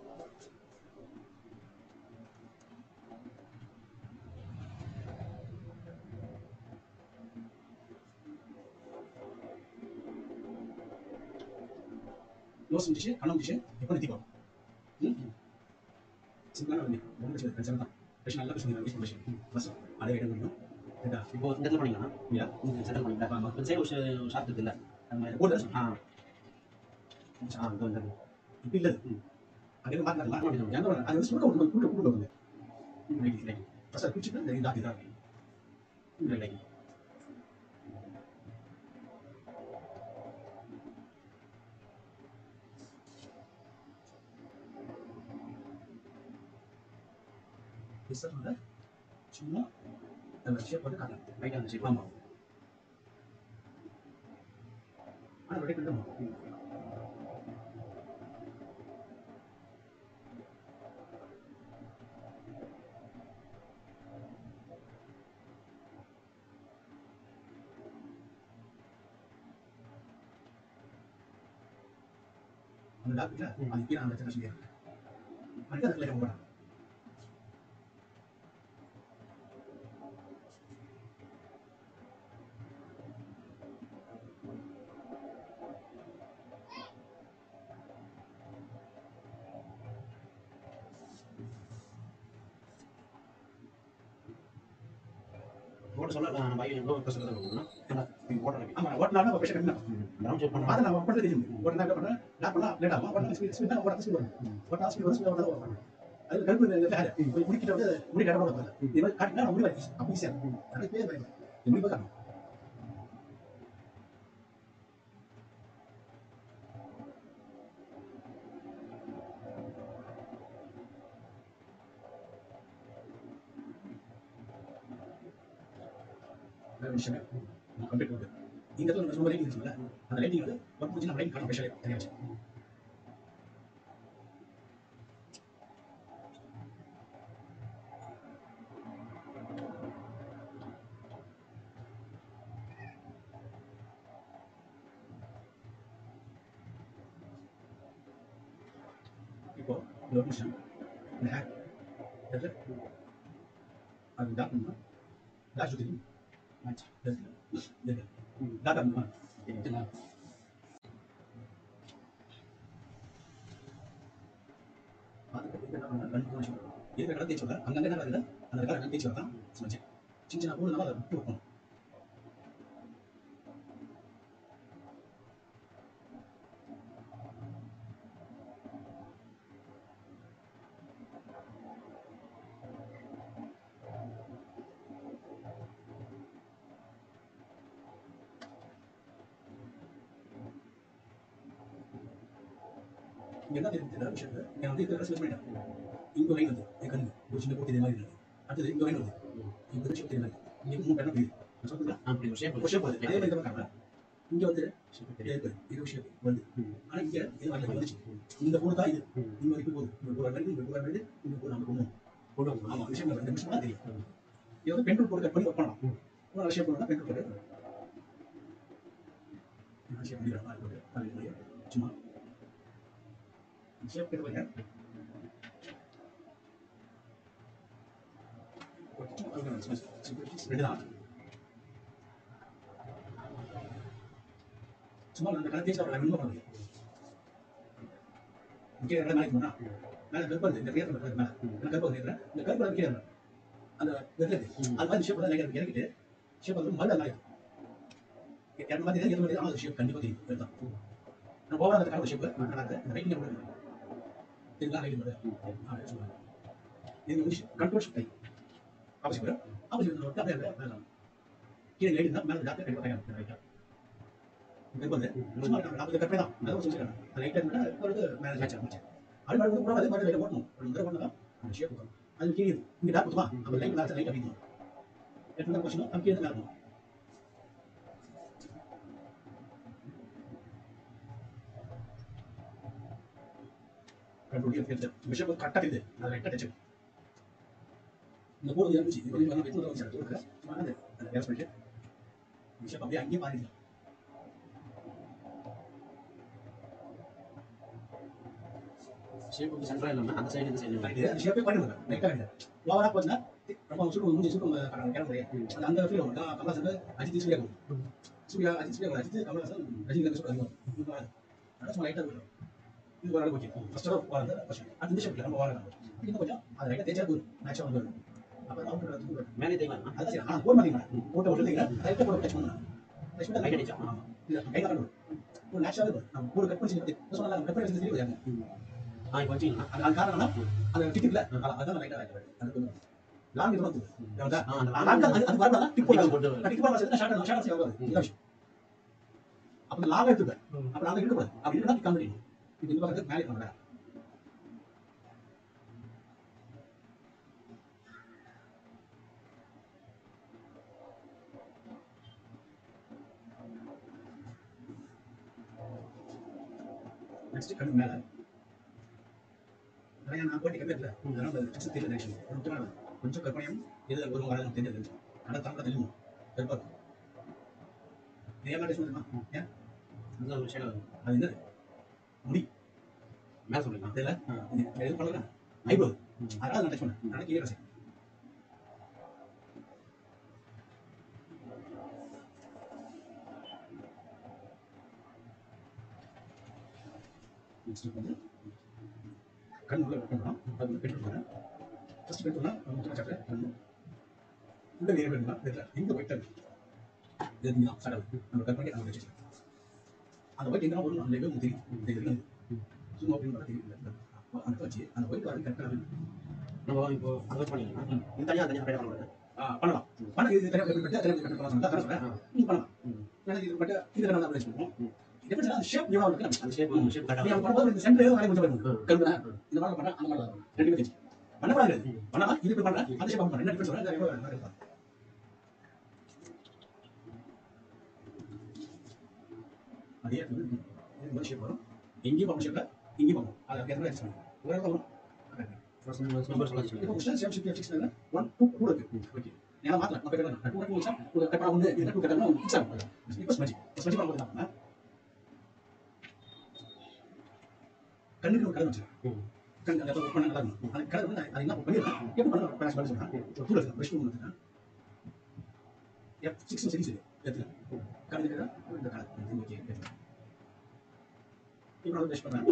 க்ளோஸ் முடிச்சு கண்ண முடிச்சு இப்போ நிறுத்திக்கோ சிம்பிளான ஒன்று ரொம்ப பிரச்சனை தான் பிரச்சனை நல்லா பிரச்சனை யூஸ் பண்ணி பஸ் அதே ஐட்டம் முடியும் இப்போ இந்த இடத்துல பண்ணிக்கலாம் இல்லையா செட்டில் பண்ணிக்கலாம் இப்போ சைடு ஒரு ஷாப் இருக்குல்ல போட்டு இப்போ இல்லை அதே மாற்றிக்கலாம் எங்கே அது வந்து சுருக்க ஒரு கூட்டு வந்து ஃபஸ்ட் குடிச்சிட்டு இந்த டாக்டர் தான் பிசர் சும்மா அந்த ஷேப் போட்டு காட்டலாம் ரைட் அந்த ஷேப் ஆமாம் ஆனால் ரெடி பண்ணுறோம் அந்த டாக்டர் அது கீழே அந்த பிரச்சனை சொல்லிடுறேன் அதுக்கு அதில் போகிறான் ஓட்ட சொல்ல நம்ம ஐயோ எவ்வளோ கஷ்டம் ஓட்டலாம் ஆமாம் ஓட்டினாலும் நம்ம பிரச்சனை என்ன ரவுண்ட் செக் பண்ணலாம் அதை நான் பண்ணுறது தெரியும் ஓட்டினா என்ன பண்ணுறேன் நான் பண்ணலாம் லேட் ஆகும் ஓட்டினா ஸ்பீட் தான் ஓட்ட ஸ்பீட் வரும் ஓட்டினா ஸ்பீட் வரும் ஸ்பீட் வரும் அது கருப்பு முடிக்கிட்ட வந்து முடி கடை போட இது மாதிரி காட்டினா முடி வரைக்கும் அப்படி ஈஸியாக நிறைய பேர் பயன்படுது முடி காட்டணும் விஷயமே கம்ப்ளீட் பண்ணுது இந்த இடத்துல நம்ம லைட்டிங் இருக்குல்ல அந்த லைட்டிங் வந்து ஒர்க் முடிச்சு நம்ம லைட்டிங் காணும் ஸ்பெஷல் தனியாக இப்போ இந்த ஒரு நிமிஷம் இந்த ஹேர் அது டாக் பண்ணா டாக் சுற்றி டாக் பண்ணுமா இருக்கிற கடை தேய்ச்சி வரல அங்கங்கே என்ன இல்லை அந்த கடை தேய்ச்சி வரதான் சொன்னேன் சின்ன சின்ன ஊர் அதை விட்டு வைக்கணும் என்ன தெரியுது விஷயத்துல நான் வந்து இதை செலக்ட் பண்ணிட்டேன் இங்க லைன் வந்து என் கண்ணு ஒரு சின்ன போட்டு இதே மாதிரி இருக்கு அடுத்தது இங்க லைன் வருது இங்க ஷேப் தெரியல இங்க மூணு பேனா புரியுது நான் சொல்றேன் அப்படி ஒரு ஷேப் வருது அதே மாதிரி தான் காட்டுறேன் இங்க வந்து இது ஷேப் வந்து ஆனா இங்க இது வரல வந்துச்சு இந்த போடு தான் இது இங்க வரைக்கும் போகுது இங்க போற மாதிரி இங்க போற மாதிரி இங்க போற நம்ம கொண்டு ஆமா விஷயம் இந்த விஷயம் தான் தெரியும் இது வந்து பென்ட்ரோல் போட்டு கட் பண்ணி ஒர்க் பண்ணலாம் ஒரு ஷேப் பண்ணா பென்ட்ரோல் போட்டு நான் ஷேப் பண்ணிடுறேன் அது போட்டு சும்மா ஷேப் பண்ணி பாருங்க ரெண்டு தான் சும்மா அந்த கணக்கு தேய்ச்சி அவரை இன்னும் பண்ண முடியும். கீழே இடம் மேலே போனா மேலே கருப்பு வருது, இந்த பேர் மேலே கருப்பு வருது, இந்த கருப்பு வந்து கீழே அந்த வெள்ளை அது மாதிரி ஷேப் தான் இறக்கிட்டு ஷேப் வந்து மறுபடியும் நாய் இரண்டு மாதிரி தான் எது ஆனால் ஷேப் கண்டிப்பாக தெரியும். இதுதான் நான் ஓவரால் அந்த கலர் ஷேப் அந்த ரைட்டிங் இதுதான் ரைட்டிங் சொல்லுவாங்க. இது வந்து கண்ட்ரோல் ஷிஃப்ட் ஆகி ஆப்போசிட் அப்படியே மேலே கீழே லைட் இருந்தால் மேலே டாக்டர் கண்டிப்பாக ரைட்டாக கருப்பு வந்து சும்மா நாற்பது கற்பனை தான் அதை சொல்லியிருக்காங்க. அந்த லைட்டாக இருந்தால் ஒரு மேலே மேட்ச் ஆச்சு அது மாதிரி கூட அதே மாதிரி லைட்டை ஓட்டணும் ஒரு தடவை ஓட்டணும் அந்த ஷேப் வரும். அது கீழே இங்கே டாக் கொடுத்துமா அந்த லைட் மேலே லைட் அப்படிங்க எட்டு கொஸ்டினும் நம்ம கீழே மேலே இருக்கும். விஷயம் கரெக்டாக இருக்குது அது லைட்டாக டச் இந்த போது இருந்துச்சு இது கொஞ்சம் வெற்றி வந்து சும்மா அந்த வேலை பண்ணிட்டு விஷயம் அப்படியே அங்கேயே மாறிடுது. ஷேப் வந்து சென்டரா இல்லாம அந்த சைடு இந்த சைடு இது அந்த ஷேப்பே பண்ணிடுங்க லைட்டாக இல்லை ஓவராக போச்சுன்னா ரொம்ப சுட்டு முடிஞ்சு சுட்டு கிளம்புறேன் அது அந்த ஃபீல் வரும். கமலாசன் அஜித் சூர்யா அஜித் கமலாசன் ரஜினிகாந்த் சொல்ல அதிகம் அதனால சும்மா லைட்டாக இருக்கும். இது ஒரு அளவு ஓகே ஃபர்ஸ்ட் அது இந்த ஷேப்பில் நம்ம வாழலாம் இன்னும் கொஞ்சம் அது லைட்டாக தேய்ச்சா போதும் மேட்சாக வந்து வரும். அப்புறம் அவுட் மேலே தேய்க்கலாம் அதான் சரி ஆனால் போட மாட்டீங்க போட்ட ஒரு லைட்டாக போட டச் பண்ணணும் டச் பண்ணி லைட் அடிச்சா இது கையில் வரும் ஒரு நேச்சுரலாக இருக்கும் நம்ம கூட கட் பண்ணி சொன்னாங்க கட் பண்ணி தெரியும் இப்போ வச்சிங்களா அது காரணம்னா அந்த டிக்கெட்ல அதான் லைட்டாக அது லாங் இது வந்து அது வரலாம் டிக் போட்டு டிக் போட வச்சா ஷார்ட் ஷார்ட் ஆகாது இந்த விஷயம் அப்போ லாங் எடுத்துக்க அப்போ லாங் எடுக்கக்கூடாது அப்படி இல்லைனா டிக் காமிக்கணும் இது இந்த பக்கத்துக்கு மேலே பண்ண நெக்ஸ்ட் கண்ணு மேலே நான் போட்டி கம்மி இல்லை அதனால டெக்ஸ்ட் தெரியல ஆக்சுவலி கொஞ்சம் கற்பனையும் எது ஒரு வாரம் தெரிஞ்சது ஆனால் தாங்க தெரியும் கருப்பாக இருக்கும் இது ஏமா டெஸ்ட் பண்ணுமா ஏன் அந்த ஒரு ஷேட் அது என்ன முடி மேலே சொல்லுங்க தெரியல எதுவும் பண்ணல ஐப்ரோ அதனால நான் டச் பண்ணேன் அதனால கீழே ரசி நெக்ஸ்ட் வந்து கண் உள்ள வைக்கணும் அது பெட்ரோல் போகிறேன் ஃபர்ஸ்ட் பெட்ரோல்னா முக்கியமாக சாப்பிட்றேன் கண்ணு உள்ள நேரம் வேணும்னா தெரியல எங்கே ஒயிட்டாக இது தான் சடல் நம்ம கற்பனை நம்ம வச்சு அந்த ஒயிட் எங்கே வரும் அந்த உங்களுக்கு தெரியும் சும்மா அப்படின்னு பார்த்தா தெரியல அந்த வச்சு அந்த ஒயிட் வரது கரெக்டாக நம்ம இப்போ அதை வச்சு பண்ணிக்கலாம் இது தனியாக பேர் பண்ணலாம் பண்ணலாம் பண்ண இது தனியாக சொல்கிறேன் நீங்கள் பண்ணலாம் ஏன்னா இது பட்ட இது நம்ம அப்ளை பண்ணுவோம் எப்படி அந்த ஷேப் எவ்வளோ இருக்கு அந்த ஷேப் கரெக்டாக நீங்க பண்ணும்போது இந்த சென்டர் ஏதோ வேலை கொஞ்சம் பண்ணணும் கரும்புனா இந்த மாதிரி பண்றேன் அந்த மாதிரி ரெண்டு பேரும் பண்ணக்கூடாது பண்ணலாம் இது இப்படி பண்றேன் அந்த ஷேப் பண்றேன் என்ன டிஃபரன்ஸ் சொல்றேன் அதே இது ஷேப் வரும் எங்கேயும் பண்ண ஷேப்ல இங்கேயும் பண்ணும் அது அதுக்கு எந்த அட்ஜஸ்ட் பண்ணும் ஒரு இடத்துல வரும் நம்பர் சொல்லலாம் இப்போ கொஸ்டின் ஷேப் ஷிஃப்ட் ஃபிக்ஸ் பண்ணா 1 2 கூட இருக்கு ஓகே நான் மாத்தலாம் நான் கேட்கறேன் 2 2 வச்சா ஒரு கட்டா வந்து இது 2 கட்டா ஃபிக்ஸ் ஆகும் இப்போ ஸ்மெஜ் பண்ணும்போது தான் கண்ணுக்கு ஒரு கலர் வச்சிருக்கேன் கண் அந்த ஒர்க் பண்ண நல்லா இருக்கும் அந்த கலர் வந்து அது என்ன பண்ணிடலாம் எப்படி பண்ண பேஷ் பண்ணி சொல்றேன் டூல் இருக்கு பிரஷ் டூல் வச்சிருக்கேன் F6 சீரிஸ் எடுத்துக்கலாம் கண்ணுக்கு இந்த கலர் ஓகே எடுத்துக்கலாம் இப்போ நான் பிரஷ் பண்றேன்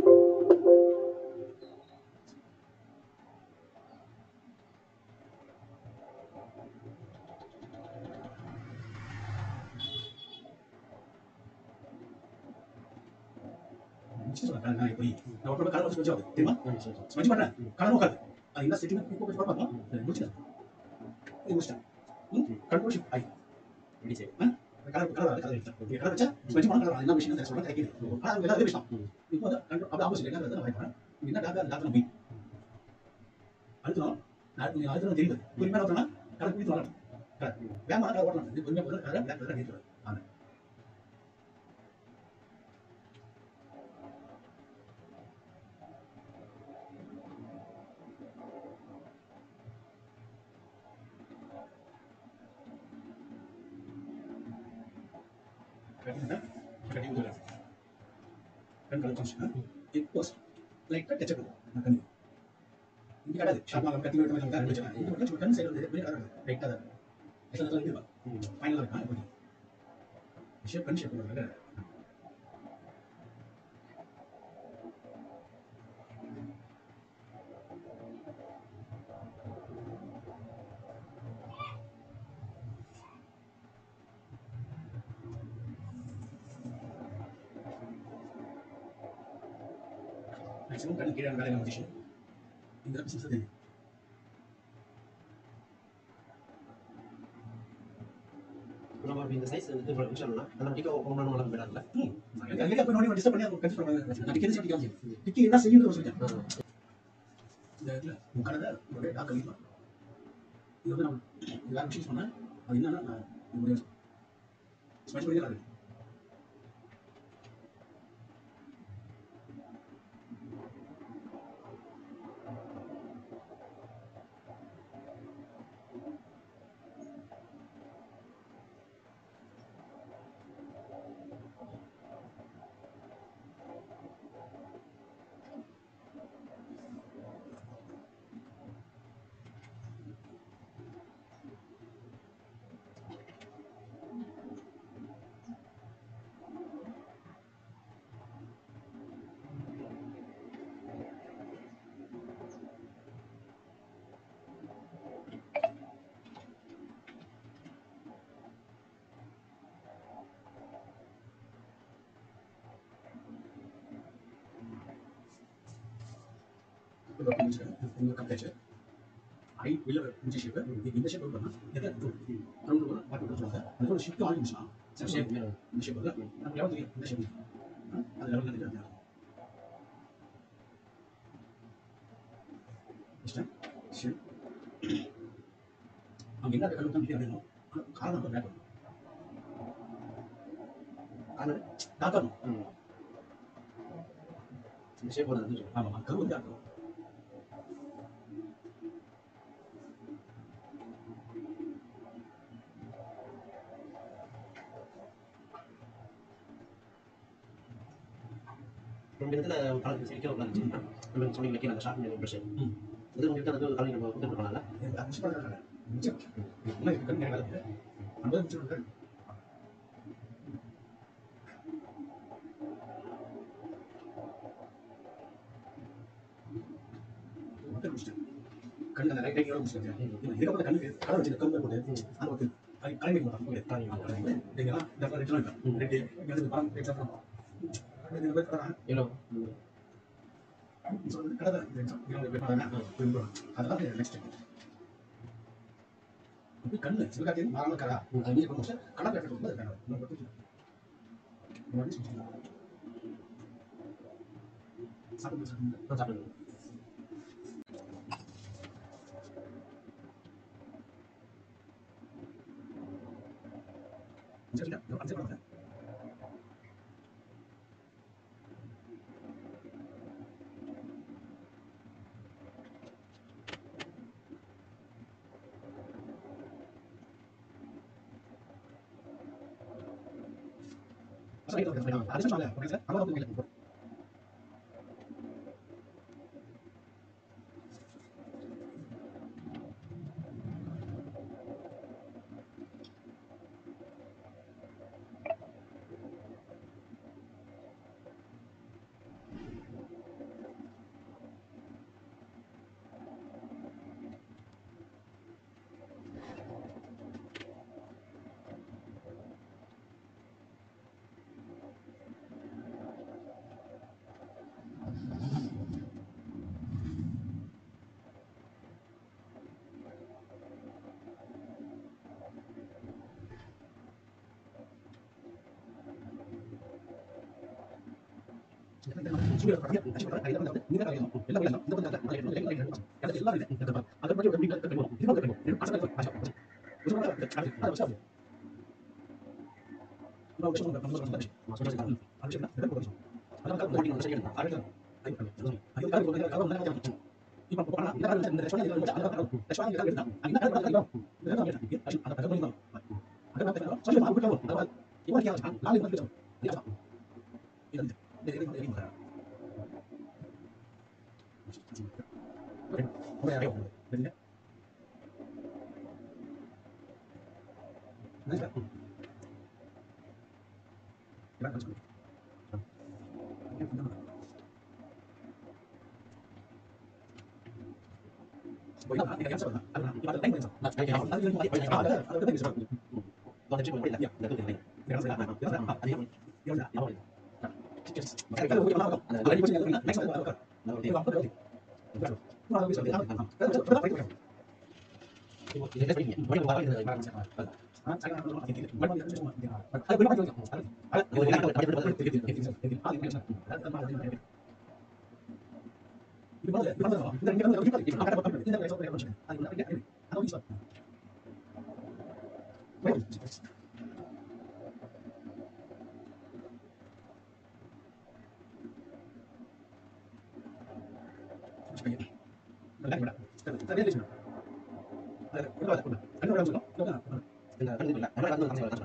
நான் எப்படி நான் ஒரு கலர் வச்சு வச்சு தெரியுமா ஸ்மெஜ் பண்றேன் கலர் உட்காது அது என்ன செட்டிங் இப்போ கொஞ்சம் பார்ப்போம் முடிச்சு இது முடிச்சேன் கண்ட்ரோல் ஷிஃப்ட் ஐ ரெடி சரி கலர் எடுத்தேன் ஓகே கலர் வச்சா ஸ்மெஜ் பண்ண கலர் என்ன விஷயம் சொல்றேன் கிடைக்குது ஆனால் எல்லா அதே விஷயம் இப்போ வந்து கண்ட்ரோல் அப்படி ஆப்போசிட் என்ன நான் வைப்பேன் என்ன டாக்டர் போய் அடுத்தோம் நான் அடுத்த தெரியுது பொறுமையாக ஓட்டணும் கலர் குடித்து வரலாம் கலர் வேகமாக கலர் ஓட்டலாம் இது பொறுமையாக போகிறது கலர் பிளாக் கலர் எடுத்துருவேன் ஆமாம் இப்போ லைட்டாக டச் பண்ணும் கண்ணு இங்கே கிடையாது ஷார்ப்பாக கத்தி விட்டு கண் சைடு வந்து லைட்டாக தான் இருக்கும் ஃபைனலாக இருக்கும் ஷேப் கண் ஷேப் பண்ணுவாங்க மேக்ஸிமம் கண்ணு கீழே வேலை முடிச்சு இந்த பிசினஸ் தெரியும். நம்ம இந்த சைஸ் இது விஷயம்னா அந்த டிக்கோ ஓபன் பண்ண நல்லா போயிடாதுல. அதுக்கு அப்ப நோடி டிஸ்டர்ப் பண்ணி கன்ஃபியூஸ் பண்ணுவாங்க. நான் டிக்கி எது டிக்கி வந்து டிக்கி என்ன செய்யும்னு சொல்றேன். இந்த இடத்துல முக்கடல ஒரு டாக் கழிக்கலாம். இது வந்து நம்ம வேற சூஸ் பண்ணா அது என்னன்னா நான் ஒரு ஸ்மெல் பண்ணி தான் கம்ப்ளீட் ஐ உள்ள முடிச்ச ஷேப் இந்த ஷேப் பண்ணா எதை ரவுண்ட் வரும் பாட்டு கொடுத்துருவாங்க. அது ஒரு ஷிஃப்ட் ஆகிடுச்சுன்னா சரி ஷேப் இந்த ஷேப் வந்து நம்ம லெவல் இந்த ஷேப் அது லெவல் வந்து ஷேப் அவங்க என்ன கலர் தான் அப்படின்னா காரணம் பேக் பண்ணும் ஆனால் தாத்தணும் இந்த ஷேப் வந்து ஆமாம் கரு வந்து ஆகும். நம்ம இடத்துல கலர் சிரிக்க உட்காந்துச்சுன்னா நம்ம சொன்னீங்க வைக்க அந்த ஷார்ட் பண்ணி ப்ரஷ் இது உங்களுக்கு அந்த கலர் நம்ம கொடுத்துருக்கோம்ல கண்ணு ரைட் ரைட் முடிச்சிருக்கேன். இதுக்கப்புறம் கண்ணுக்கு கலர் வச்சு கம்பேர் போட்டு அந்த ஒரு கலைமை மாட்டாங்க. நீங்க இந்த ரிட்டர்ன் ரெடி இங்க பாருங்க எக்ஸாம்பிள் எல்லோ சொல்றது கடை அதெல்லாம் நெக்ஸ்ட் இப்போ கண்ணு சிவகாத்தி நார்மல் கடா நீங்க கொஞ்சம் கடை கட்டணும் அது வேணும் நம்ம பத்தி சாப்பிடுங்க சரியா அஞ்சு பண்ணுங்க. அது சொல்லுங்க ஓகே சார் அம்மா வந்து No, இது அப்போ வருது. claro. No, அது வந்து அது படிக்க Tipo, y después niña, bueno, va a ir para Ah, saya nak ada ini. Memang dia semua dia. Ada berapa tu? Ada. yo ya no para para Ini mana? Ini mana? Ini kan kita kita akan apa? Ini kan kita akan ada ini. Ada bisa. Baik. Tadi ada sini. Ada berapa? Ada berapa? Ada. la no no no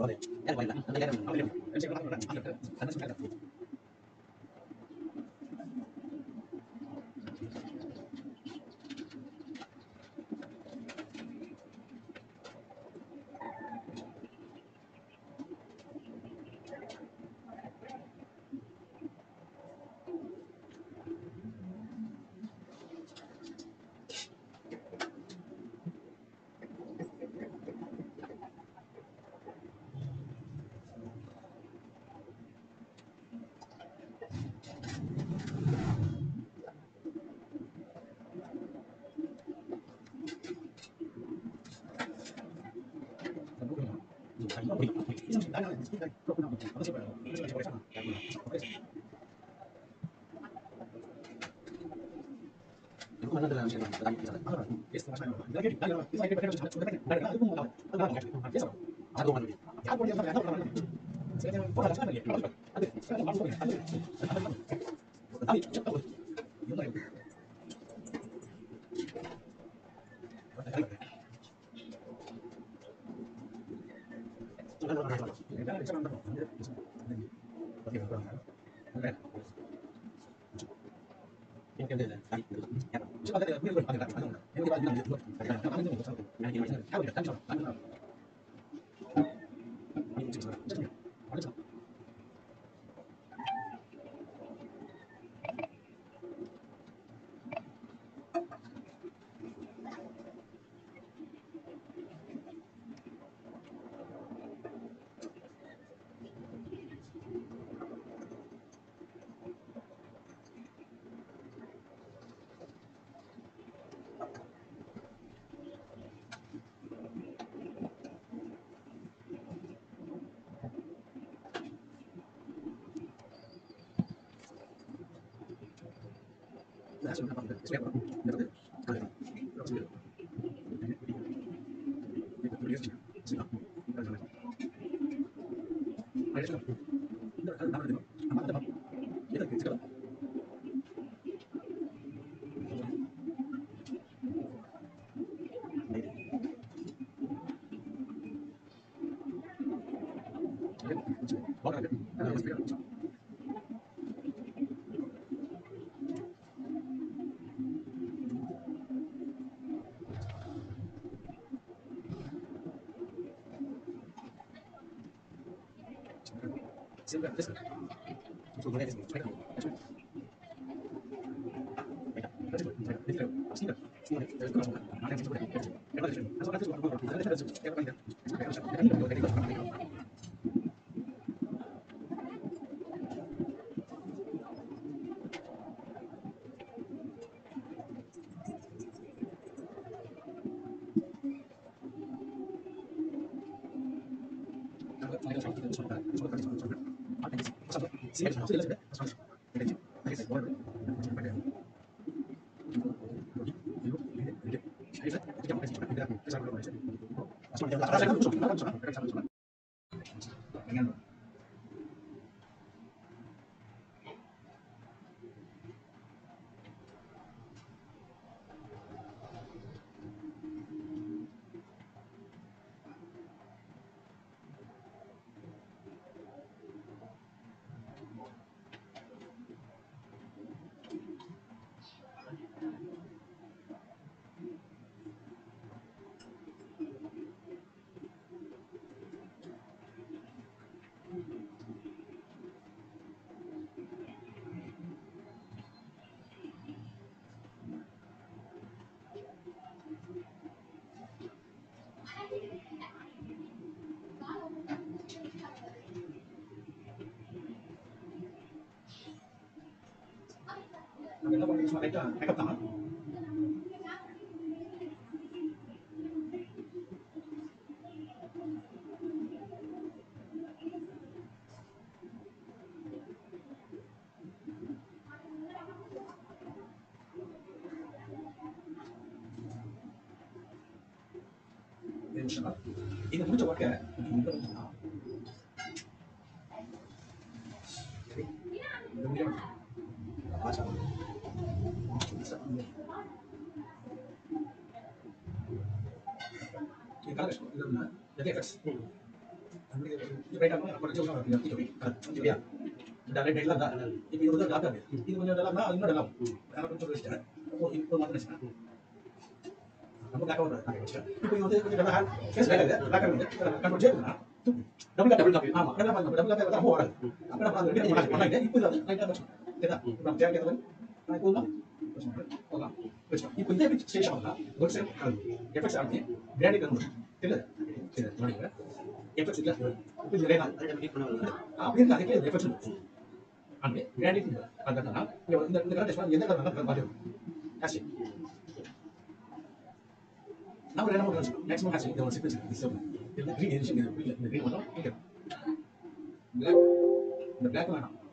போகுது எனக்கு வரல அந்த கேட்கறேன் இது முடிச்ச ஒர்க்கை இது ரைட்டா இருக்கும் நம்ம ஜூஸ் அப்படிங்க இல்லையா டைரக்ட் ரைட்ல தான் இப்போ இது வந்து டார்க்கா இருக்கு இது கொஞ்சம் டல்லா அது இன்னும் டல்லா நான் கொஞ்சம் வச்சிட்டேன் இப்போ மாத்திரம் வச்சிட்டேன் நம்ம பிளாக் அவுட் இப்போ இது வந்து கொஞ்சம் டல்லா ஃபேஸ் பிளாக் இருக்கு கண்ட்ரோல் செய்யணும் டபுள் காப்பி ஆமா டபுள் காப்பி தான் போறாது அப்ப நம்ம அந்த ரெண்டு பண்ணாங்க இப்போ இது ரைட்டா வச்சு சரியா இப்போ நம்ம தேவையான நான் போலாம் போலாம் இப்போ இதே பிச் ஸ்டேஷன் தான் ஒரு செட் எஃபெக்ட்ஸ் ஆகுது பிராண்ட் கன்வர்ட் தெரியல சரி பண்ணிங்க எஃபெக்ட்ஸ் இல்ல இப்போ இது ரேனா அப்படி இருக்கு அதுக்கு எஃபெக்ட்ஸ் அங்கே பிராண்ட் பார்த்தா இந்த கரெக்ட் பண்ணி எந்த கலர் பாத்து காசி நம்ம ரெண்டு மூணு மேக்ஸிமம் காசி இந்த ஒரு சீக்வென்ஸ் இது கிரீன் எடிஷன் இது இல்ல இந்த கிரீன் மட்டும் இங்க பிளாக் இந்த பிளாக் வேணாம்